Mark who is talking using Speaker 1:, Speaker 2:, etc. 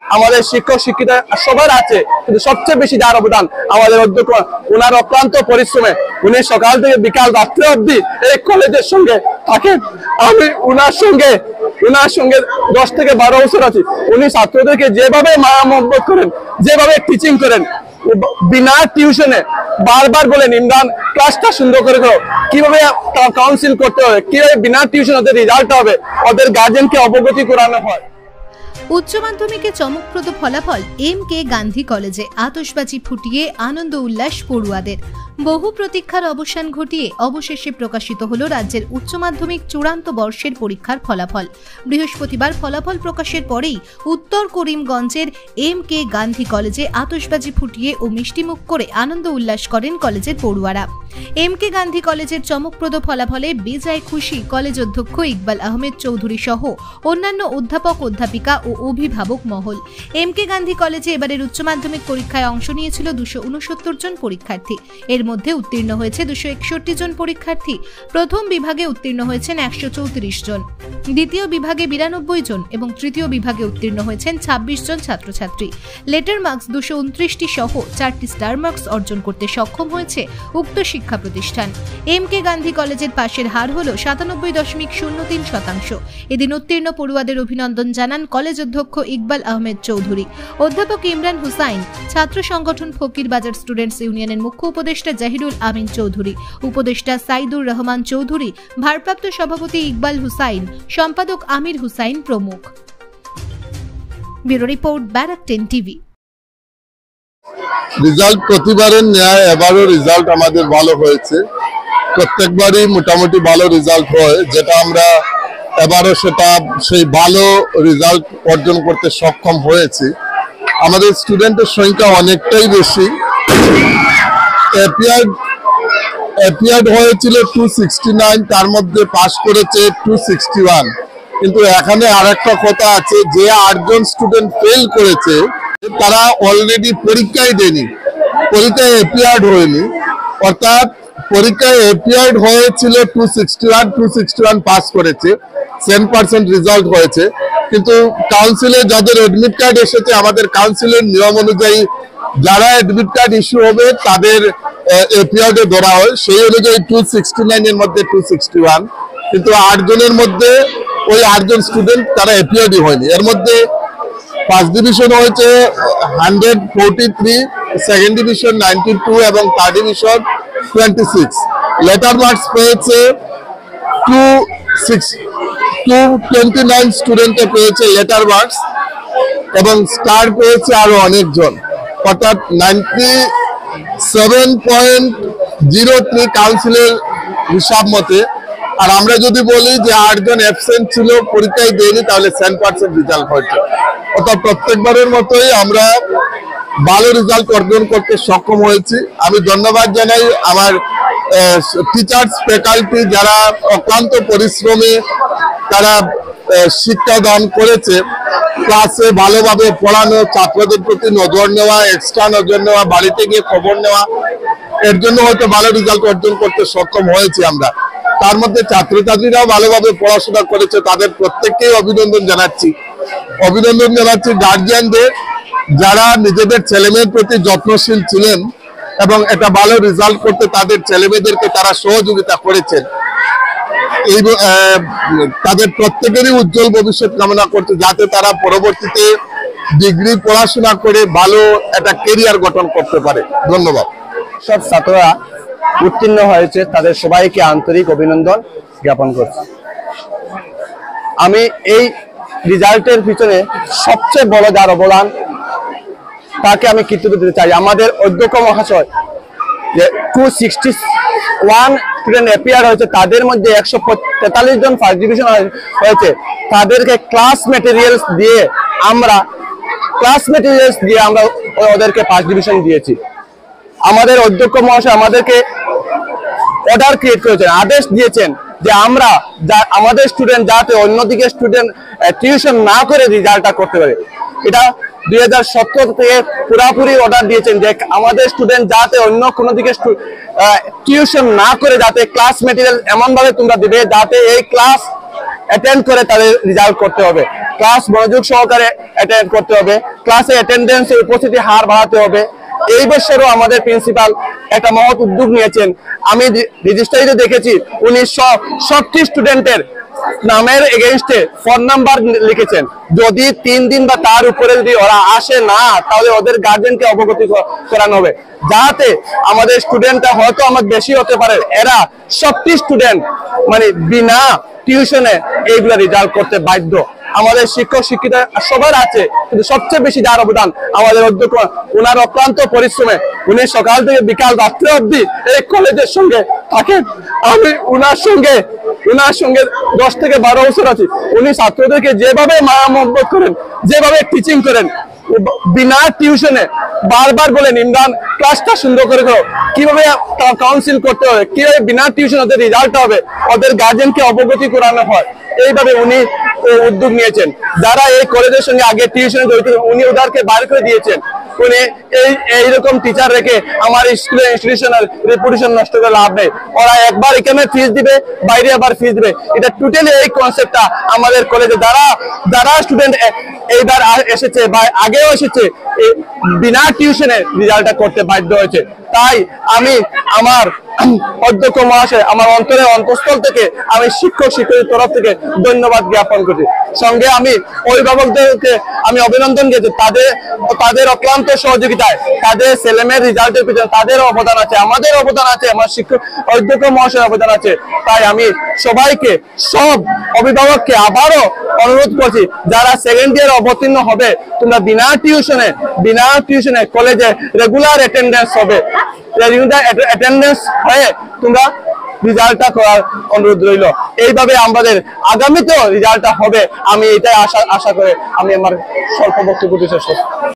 Speaker 1: আমাদের শিক্ষক শিক্ষিকা সবার আছে, কিন্তু সবচেয়ে বেশি যার অবদান আমাদের অধ্যক্ষ, ওনার অক্লান্ত পরিশ্রমে উনি সকাল থেকে বিকাল রাত্রে অবধি এই কলেজের সঙ্গে থাকেন। আমি ওনার সঙ্গে 10 থেকে 12 বছর আছি। উনি ছাত্রদেরকে যেভাবে মায়া মহব্বত করেন, যেভাবে টিচিং করেন, বিনা টিউশনে বারবার বলেন ইমরান ক্লাসটা সুন্দর করে করো, কিভাবে কাউন্সিল করতে হবে, কিভাবে বিনা টিউশন ওদের রেজাল্ট হবে, ওদের গার্জেনকে অবগতি করানো হয়।
Speaker 2: উচ্চ মাধ্যমিকে চমকপ্রদ ফলাফল MK গান্ধী কলেজে, আতশবাজি ফুটিয়ে আনন্দ উল্লাস পড়ুয়াদের। বহু প্রতীক্ষার অবসান ঘটিয়ে অবশেষে প্রকাশিত হলো রাজ্যের উচ্চ মাধ্যমিক চূড়ান্ত বর্ষের পরীক্ষার ফলাফল। বৃহস্পতিবার ফলাফল প্রকাশের পরেই উত্তর করিমগঞ্জের MK গান্ধী কলেজে আতশবাজি ফুটিয়ে ও মিষ্টিমুখ করে আনন্দ উল্লাস করেন কলেজের পড়ুয়ারা। MK গান্ধী কলেজের চমকপ্রদ ফলাফলে বেজায় খুশি কলেজ অধ্যক্ষ ইকবাল আহমেদ চৌধুরী সহ অন্যান্য অধ্যাপক অধ্যাপিকা ও অভিভাবক মহল। MK গান্ধী কলেজে এবারের উচ্চ মাধ্যমিক পরীক্ষায় অংশ নিয়েছিল 269 জন পরীক্ষার্থী। এর মধ্যে উত্তীর্ণ হয়েছে 261 জন পরীক্ষার্থী। প্রথম বিভাগে উত্তীর্ণ হয়েছেন 134 জন, দ্বিতীয় বিভাগে 92 জন এবং তৃতীয় বিভাগে উত্তীর্ণ হয়েছেন 26 জন ছাত্রছাত্রী। লেটার মার্কস 229টি সহ 4টি স্টার মার্কস অর্জন করতে সক্ষম হয়েছে উক্ত শিক্ষা প্রতিষ্ঠান। MK গান্ধী কলেজের পাশের হার হল 97.03%। এদিন উত্তীর্ণ পড়ুয়াদের অভিনন্দন জানান কলেজ অধ্যক্ষ ইকবাল আহমেদ চৌধুরী, অধ্যাপক ইমরান হুসাইন, ছাত্র সংগঠন ফকির বাজার স্টুডেন্টস ইউনিয়নের মুখ্য উপদেষ্টা জাহিরুল আমিন চৌধুরী, উপদেষ্টা সাইদুর রহমান চৌধুরী, ভারপ্রাপ্ত সভাপতি ইকবাল হুসাইন, সম্পাদক আমির হুসাইন প্রমুখ। Bureau report, Barak 10 TV.
Speaker 3: Result প্রতিবারের ন্যায় এবারও রেজাল্ট আমাদের ভালো হয়েছে। প্রত্যেকবারই মোটামুটি ভালো রেজাল্ট হয়, যেটা আমরা এবারও সেই ভালো রেজাল্ট অর্জন করতে সক্ষম হয়েছি। আমাদের স্টুডেন্টের সংখ্যা অনেকটাই বেশি। অ্যাপিয়ার্ড হয়েছিল 269, তার মধ্যে পাস করেছে 261। কিন্তু এখানে আরেকটা কথা আছে, যে 8 জন স্টুডেন্ট ফেল করেছে তারা অলরেডি পরীক্ষায় দেয়নি, পরীক্ষায় অ্যাপিয়ার্ড হয়নি। অর্থাৎ পরীক্ষায় অ্যাপিয়ার্ড হয়েছিল 261 পাস করেছে, 10% রেজাল্ট হয়েছে। কিন্তু কাউন্সিলে যাদের অ্যাডমিট কার্ড এসেছে, আমাদের কাউন্সিলের নিয়ম অনুযায়ী যারা অ্যাডমিট কার্ড ইস্যু হবে তাদের অ্যাপিয়ার্ডে ধরা হয়, সেই অনুযায়ী 269 এর মধ্যে 261। কিন্তু 8 জনের মধ্যে ওই 8 জন স্টুডেন্ট তারা অ্যাপিয়ার্ডই হয়নি। এর মধ্যে ফার্স্ট ডিভিশন হয়েছে 143, সেকেন্ড ডিভিশন 92 এবং থার্ড ডিভিশন 26। লেটার মার্কস পেয়েছে 229 স্টুডেন্টে পেয়েছে লেটার মার্কস, এবং স্টার পেয়েছে আরো অনেকজন, অর্থাৎ 97.03 কাউন্সিলের হিসাব মতে। আর আমরা যদি বলি যে 8 জন অ্যাবসেন্ট ছিল, পরীক্ষায় দেয়নি, তাহলে 10% রেজাল্ট হয়েছে। অর্থাৎ প্রত্যেকবারের মতোই আমরা ভালো রেজাল্ট অর্জন করতে সক্ষম হয়েছি। আমি ধন্যবাদ জানাই আমার টিচার্স, ফ্যাকাল্টি যারা অক্লান্ত পরিশ্রমে তারা শিক্ষাদান করেছে। ক্লাসে ভালোভাবে পড়ানো, ছাত্রদের প্রতি নজর নেওয়া, এক্সট্রা নজর নেওয়া, বাড়িতে গিয়ে খবর নেওয়া, এর জন্য হয়তো ভালো রেজাল্ট অর্জন করতে সক্ষম হয়েছি আমরা। তার মধ্যে ছাত্রছাত্রীরাও ভালোভাবে পড়াশোনা করেছে, তাদের প্রত্যেককেই অভিনন্দন জানাচ্ছি। গার্জিয়ানদের যারা নিজেদের ছেলেমেয়ের প্রতি যত্নশীল ছিলেন এবং একটা ভালো রেজাল্ট করতে তাদের ছেলেমেয়েদেরকে তারা সহযোগিতা করেছেন। এই তাদের প্রত্যেকেরই উজ্জ্বল ভবিষ্যৎ কামনা করতে, যাতে তারা পরবর্তীতে ডিগ্রি পড়াশোনা করে ভালো একটা ক্যারিয়ার গঠন করতে পারে। ধন্যবাদ।
Speaker 1: সব ছাত্ররা উত্তীর্ণ হয়েছে, তাদের সবাইকে আন্তরিক অভিনন্দন জ্ঞাপন করছি। আমি এই রেজাল্টের পিছনে সবচেয়ে বড় যার অবদান, তাকে আমি কৃতিত্ব দিতে চাই। আমাদের অধ্যক্ষ মহাশয়, যে 261 স্টুডেন্ট অ্যাপিয়ার হয়েছে, তাদের মধ্যে 143 জন ফার্স্ট ডিভিশন হয়েছে। তাদেরকে ক্লাস মেটেরিয়ালস দিয়ে আমরা ওদেরকে ফার্স্ট ডিভিশন দিয়েছি। আমাদের অধ্যক্ষ মহাশয় আমাদেরকে অর্ডার ক্রিয়েট করেছেন, আদেশ দিয়েছেন যে আমরা আমাদের স্টুডেন্ট যাতে অন্যদিকে স্টুডেন্ট টিউশন না করে রেজাল্টটা করতে পারে। এটা 2017 থেকে পুরাপুরি অর্ডার দিয়েছেন যে আমাদের স্টুডেন্ট যাতে অন্য কোনো দিকে টিউশন না করে, যাতে ক্লাস মেটেরিয়াল এমন ভাবে তোমরা দিবে যাতে এই ক্লাস অ্যাটেন্ড করে তাদের রেজাল্ট করতে হবে। ক্লাস মনোযোগ সহকারে অ্যাটেন্ড করতে হবে, ক্লাসে অ্যাটেন্ডেন্সের উপস্থিতি হার বাড়াতে হবে। এই বছরও আমাদের প্রিন্সিপাল একটা মহৎ উদ্যোগ নিয়েছেন। আমি রেজিস্ট্রারিতে দেখেছি উনি সবটি স্টুডেন্টের নামের এগেইনস্টে ফোন নাম্বার লিখেছেন। যদি 3 দিন বা তার উপরে যদি ওরা আসে না, তাহলে ওদের গার্জেনকে অবগত করানো হবে, যাতে আমাদের স্টুডেন্টটা হয়তো আমার বেশি হতে পারে, এরা সবটি স্টুডেন্ট মানে বিনা টিউশনে এইগুলা রেজাল্ট করতে বাধ্য। আমাদের শিক্ষক শিক্ষিকা সবার আছে, কিন্তু সবচেয়ে বেশি যার অবদান আমাদের অধ্যক্ষ, ওনার অক্লান্ত পরিশ্রমে উনি সকাল থেকে বিকাল রাত্রে অবধি এই কলেজের সঙ্গে থাকেন। আমি ওনার সঙ্গে 10 থেকে 12 বছর আছি। উনি ছাত্রদেরকে যেভাবে মায়া মহব্বত করেন, যেভাবে টিচিং করেন, বিনা টিউশনে বারবার বলেন ইমরান ক্লাসটা সুন্দর করে করো, কিভাবে কাউন্সিল করতে হবে, কিভাবে বিনা টিউশন ওদের রেজাল্ট হবে, ওদের গার্জেনকে অবগতি করানো হয়। এইভাবে উনি উদ্যোগ নিয়েছেন। যারা এই কলেজের সঙ্গে আগে টিউশনে জড়িত উনি ওদেরকে বার করে দিয়েছেন। উনি এইরকম টিচার রেখে আমার স্কুলের ইনস্টিটিউশনের রেপুটেশন নষ্ট করে লাভ নেই। ওরা একবার এখানে ফিস দিবে, বাইরে আবার ফিস দিবে। এটা টোটালি এই কনসেপ্টটা আমাদের কলেজে যারা স্টুডেন্ট এইবার এসেছে বা আগেও এসেছে বিনা টিউশনে রেজাল্টটা করতে বাধ্য হয়েছে। তাই আমি আমার অধ্যক্ষ মহাশয়, আমার অন্তরের অন্তঃস্থল থেকে আমি শিক্ষক শিক্ষকের তরফ থেকে ধন্যবাদ জ্ঞাপন করছি। সঙ্গে আমি অভিভাবকদেরকে আমি অভিনন্দন দিয়েছি, তাদের অক্লান্ত সহযোগিতায়, তাদের ছেলেমেয়ের রেজাল্টের পিছনে তাদের অবদান আছে, আমাদের অবদান আছে, আমার শিক্ষক অধ্যক্ষ মহাশয়ের অবদান আছে। তাই আমি সবাইকে, সব অভিভাবককে আবারও অনুরোধ করছি, যারা সেকেন্ড ইয়ার অবতীর্ণ হবে, তোমরা বিনা টিউশনে কলেজে রেগুলার অ্যাটেন্ডেন্স হবে, অ্যাটেন্ডেন্স হয়ে তোমরা রেজাল্টটা করার অনুরোধ রইল। এইভাবে আমাদের আগামীতেও রেজাল্টটা হবে, আমি এটাই আশা করে আমি আমার স্বল্প বক্তব্য শেষ করছি।